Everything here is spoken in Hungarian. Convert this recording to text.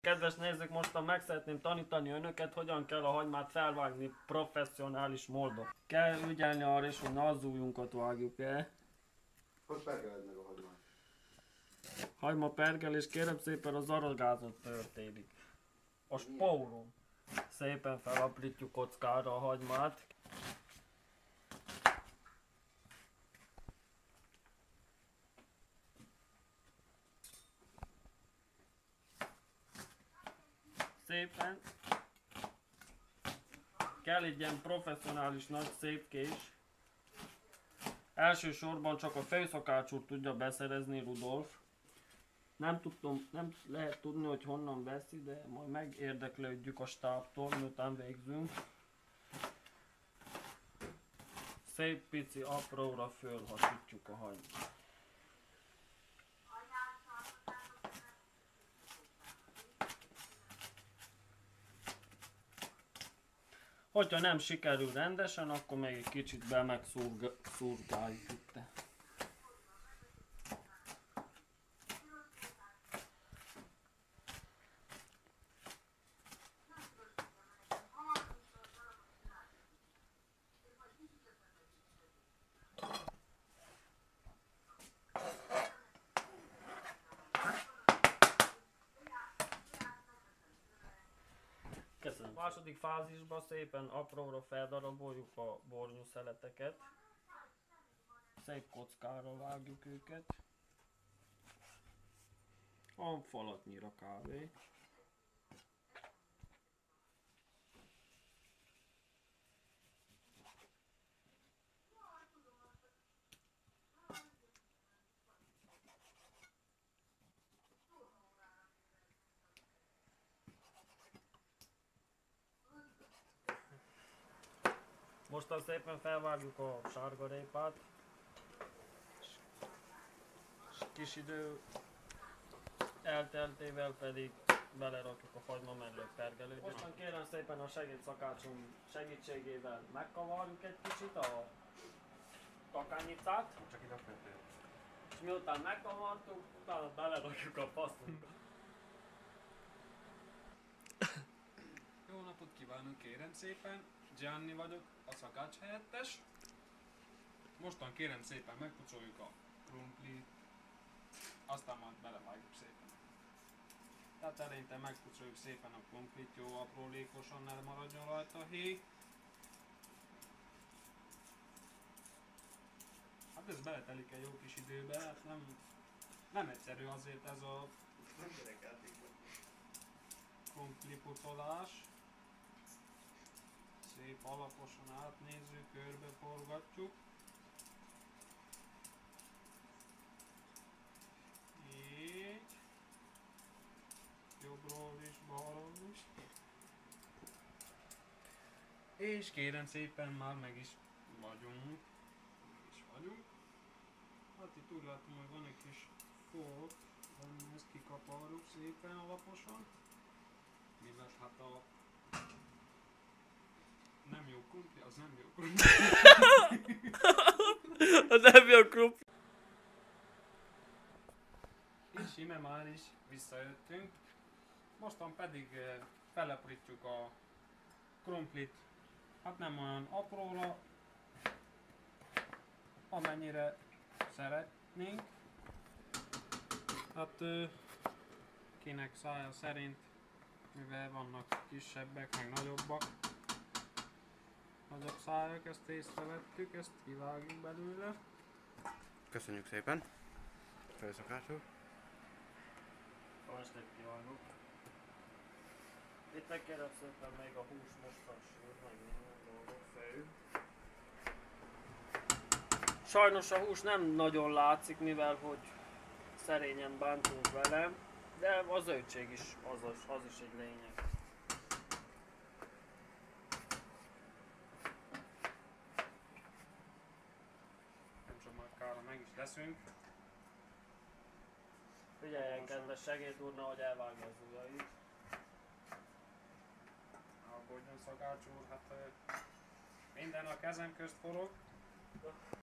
Kedves nézők, mostan meg szeretném tanítani önöket, hogyan kell a hagymát felvágni professzionális módon. Kell ügyelni arra is, hogy ne az ujjunkat vágjuk el. Hogy pergeled meg a hagymát? Hagyma pergelés, kérem szépen az aragázat történik. A spóron. Szépen felaprítjuk kockára a hagymát. Szépen. Kell egy ilyen professzionális nagy szép kés. Elsősorban csak a főszakács úr tudja beszerezni, Rudolf. Nem lehet tudni, hogy honnan veszi, de majd megérdeklődjük a stábtól, miután végzünk. Szép pici apróra fölhasítjuk a hagymát. Hogyha nem sikerül rendesen, akkor még egy kicsit be megszurgáljuk itt. Köszönöm. A második fázisban szépen apróra feldaraboljuk a bornyuszeleteket. Szép kockára vágjuk őket. A falatnyira kb. Mostan szépen felvágjuk a sárgarépát, és kis idő elteltével pedig belerakjuk a hagyma mellé pergelőt. Mostan kérem szépen a segédszakácsom segítségével megkavarjuk egy kicsit a takányicát. Csak itt a kötő. És miután megkavartuk, utána belerakjuk a pasztunkat. Jó napot kívánok, kérem szépen! Gianni vagyok, a szakács helyettes. Mostan kérem szépen megpucoljuk a krumplit, aztán majd belevágjuk szépen. Tehát eleinte megpucoljuk szépen a krumplit, jó aprólékosan, ne maradjon rajta a héj. Hát ez beletelik egy jó kis időbe, hát nem egyszerű azért ez a krumpli pucolás. Szép alaposan átnézzük, körbe forgatjuk. Így. Jobbról is, balról is. És kérem szépen már meg is vagyunk. Hát itt úgy látom, hogy van egy kis fog, ezt kikaparjuk szépen alaposan. Mivel hát a nem jó krumpli, az nem jó krumpli. Az nem jó krumpli. És íme már is visszajöttünk. Mostan pedig feleprítjuk a krumplit, hát nem olyan apróra, amennyire szeretnénk. Hát kinek szája szerint, mivel vannak kisebbek, meg nagyobbak. Nagyobb szájak, ezt észrevettük, ezt kivágjuk belőle. Köszönjük szépen. Főszakácsú. Jó estét kívánok! Itt megkérem szépen még a hús mostan sül, meg minden dolgok fő. Sajnos a hús nem nagyon látszik, mivel hogy szerényen bántunk vele, de a zöldség is az is egy lényeg. Meg is leszünk. Figyeljen, kedves segéd úr, nehogy elvágja az ujjait. Aggódjon szakács úr, hát minden a kezem közt forog.